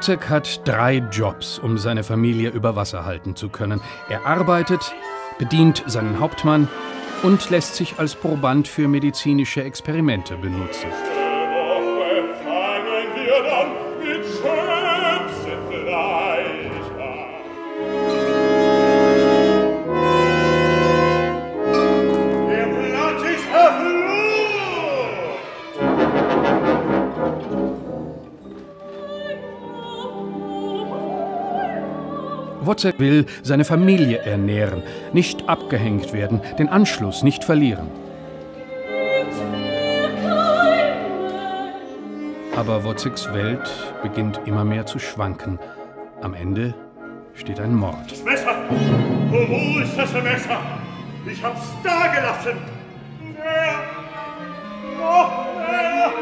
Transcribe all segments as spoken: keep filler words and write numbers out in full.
Wozzeck hat drei Jobs, um seine Familie über Wasser halten zu können. Er arbeitet, bedient seinen Hauptmann und lässt sich als Proband für medizinische Experimente benutzen. Wozzeck will seine Familie ernähren, nicht abgehängt werden, den Anschluss nicht verlieren. Aber Wozzecks Welt beginnt immer mehr zu schwanken. Am Ende steht ein Mord. Das Messer! Oh, wo ist das Messer? Ich hab's da gelassen! Wer? Noch mehr!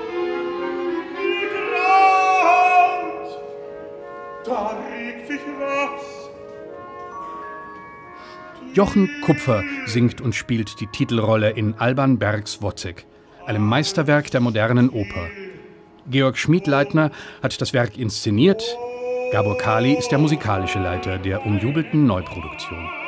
Da regt sich was. Jochen Kupfer singt und spielt die Titelrolle in Alban Bergs Wozzeck, einem Meisterwerk der modernen Oper. Georg Schmiedleitner hat das Werk inszeniert. Gabor Kali ist der musikalische Leiter der umjubelten Neuproduktion.